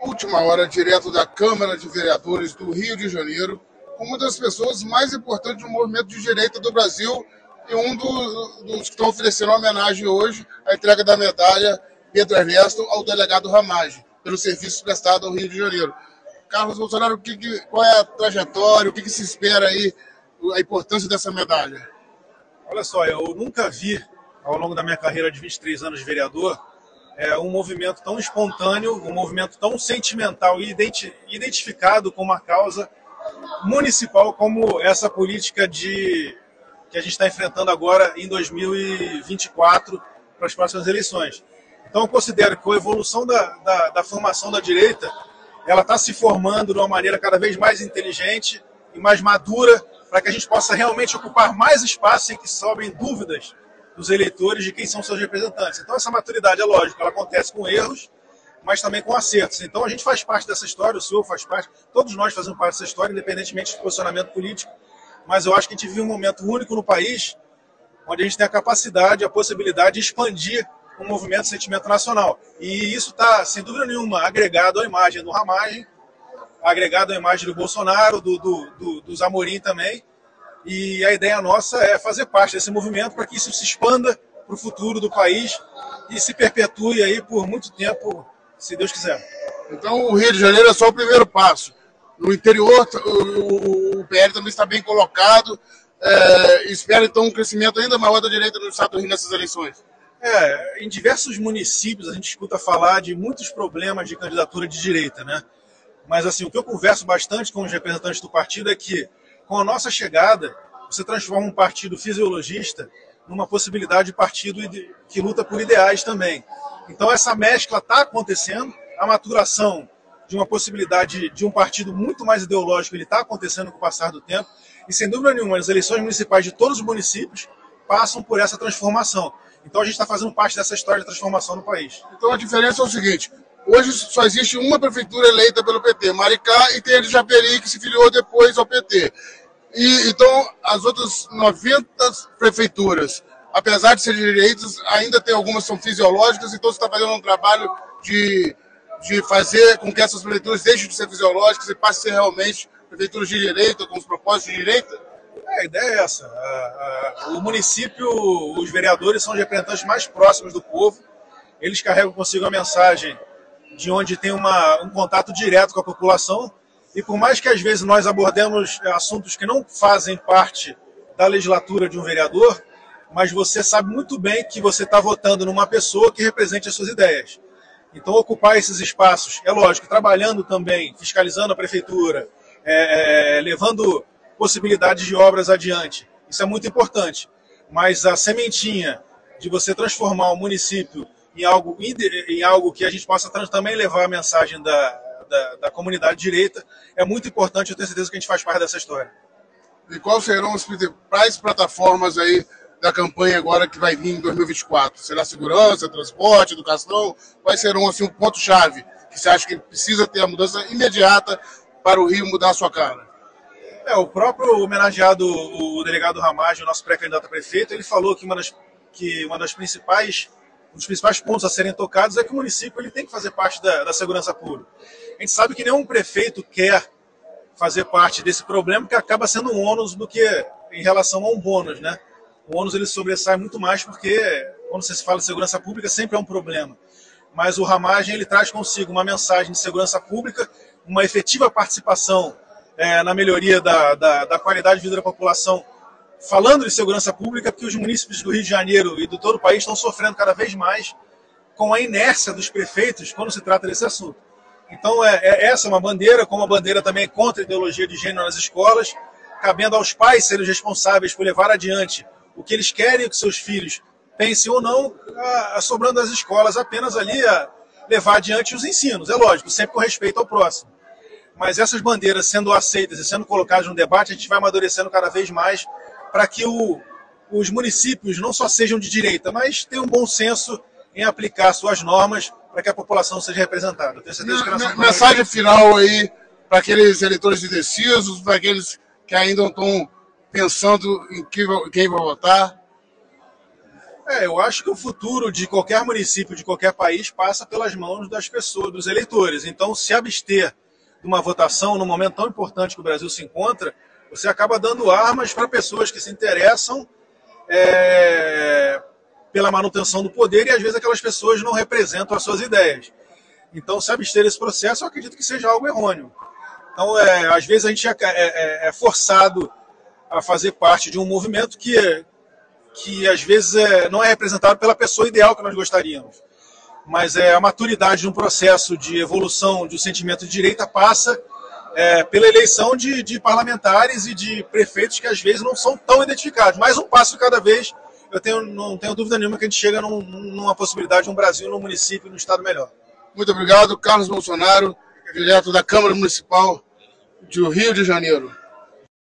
Última hora, direto da Câmara de Vereadores do Rio de Janeiro, uma das pessoas mais importantes do movimento de direita do Brasil e um dos que estão oferecendo homenagem hoje, a entrega da medalha Pedro Ernesto ao delegado Ramagem, pelo serviço prestado ao Rio de Janeiro. Carlos Bolsonaro, qual é a trajetória, o que se espera aí, a importância dessa medalha? Olha só, eu nunca vi, ao longo da minha carreira de 23 anos de vereador, um movimento tão espontâneo, um movimento tão sentimental e identificado com uma causa municipal como essa política que a gente está enfrentando agora em 2024 para as próximas eleições. Então eu considero que a evolução da formação da direita, ela está se formando de uma maneira cada vez mais inteligente e mais madura para que a gente possa realmente ocupar mais espaço em que sobrem dúvidas dos eleitores de quem são seus representantes. Então essa maturidade, é lógico, ela acontece com erros, mas também com acertos. Então a gente faz parte dessa história, o senhor faz parte, todos nós fazemos parte dessa história, independentemente do posicionamento político, mas eu acho que a gente vive um momento único no país, onde a gente tem a capacidade, a possibilidade de expandir um movimento de sentimento nacional. E isso está, sem dúvida nenhuma, agregado à imagem do Ramagem, agregado à imagem do Bolsonaro, dos Amorim também. E a ideia nossa é fazer parte desse movimento para que isso se expanda para o futuro do país e se perpetue aí por muito tempo, se Deus quiser. Então o Rio de Janeiro é só o primeiro passo. No interior, o PL também está bem colocado. Espera então um crescimento ainda maior da direita no estado do Rio nessas eleições. Em diversos municípios a gente escuta falar de muitos problemas de candidatura de direita, né? Mas assim, o que eu converso bastante com os representantes do partido é que, com a nossa chegada, você transforma um partido fisiologista numa possibilidade de partido que luta por ideais também. Então essa mescla está acontecendo, a maturação de uma possibilidade de um partido muito mais ideológico, ele está acontecendo com o passar do tempo, e sem dúvida nenhuma, as eleições municipais de todos os municípios passam por essa transformação. Então a gente está fazendo parte dessa história de transformação no país. Então a diferença é o seguinte: hoje só existe uma prefeitura eleita pelo PT, Maricá, e tem a de Japeri, que se filiou depois ao PT. Então as outras 90 prefeituras, apesar de serem direitas, ainda tem algumas que são fisiológicas, então você está fazendo um trabalho de fazer com que essas prefeituras deixem de ser fisiológicas e passem a ser realmente prefeituras de direita, com os propósitos de direita? A ideia é essa. O município, os vereadores são os representantes mais próximos do povo. Eles carregam consigo a mensagem de onde tem um contato direto com a população. E por mais que às vezes nós abordemos assuntos que não fazem parte da legislatura de um vereador, mas você sabe muito bem que você está votando numa pessoa que represente as suas ideias. Então ocupar esses espaços, é lógico, trabalhando também, fiscalizando a prefeitura, levando possibilidades de obras adiante. Isso é muito importante. Mas a sementinha de você transformar o município em algo que a gente possa também levar a mensagem da comunidade direita é muito importante. Eu tenho certeza que a gente faz parte dessa história. E quais serão as principais plataformas aí da campanha agora que vai vir em 2024? Será segurança, transporte, educação? Quais serão assim, um ponto-chave que você acha que precisa ter a mudança imediata para o Rio mudar a sua cara? O próprio homenageado, o delegado Ramagem, o nosso pré-candidato a prefeito, ele falou que um dos principais pontos a serem tocados é que o município ele tem que fazer parte da segurança pública. A gente sabe que nenhum prefeito quer fazer parte desse problema, que acaba sendo um ônus do que em relação a um bônus, né? O ônus ele sobressai muito mais porque, quando você se fala de segurança pública, sempre é um problema. Mas o Ramagem ele traz consigo uma mensagem de segurança pública, uma efetiva participação na melhoria da qualidade de vida da população, falando de segurança pública, porque os munícipes do Rio de Janeiro e de todo o país estão sofrendo cada vez mais com a inércia dos prefeitos quando se trata desse assunto. Então essa é uma bandeira, como a bandeira também contra a ideologia de gênero nas escolas, cabendo aos pais serem os responsáveis por levar adiante o que eles querem que seus filhos pensem ou não, sobrando às escolas apenas ali a levar adiante os ensinos, é lógico, sempre com respeito ao próximo. Mas essas bandeiras sendo aceitas e sendo colocadas no debate, a gente vai amadurecendo cada vez mais para que os municípios não só sejam de direita, mas tenham um bom senso em aplicar suas normas para que a população seja representada. Tenho certeza que nós mensagem final aí para aqueles eleitores indecisos, para aqueles que ainda estão pensando em quem vai votar. Eu acho que o futuro de qualquer município, de qualquer país, passa pelas mãos das pessoas, dos eleitores. Então, se abster de uma votação num momento tão importante que o Brasil se encontra, você acaba dando armas para pessoas que se interessam pela manutenção do poder e às vezes aquelas pessoas não representam as suas ideias. Então, se abster desse processo, eu acredito que seja algo errôneo. Então, às vezes a gente é forçado a fazer parte de um movimento que às vezes não é representado pela pessoa ideal que nós gostaríamos. Mas a maturidade de um processo de evolução do sentimento de direita passa pela eleição de parlamentares e de prefeitos que às vezes não são tão identificados. Mais um passo cada vez, não tenho dúvida nenhuma que a gente chega numa possibilidade de um Brasil, num município, num estado melhor. Muito obrigado, Carlos Bolsonaro, direto da Câmara Municipal do Rio de Janeiro.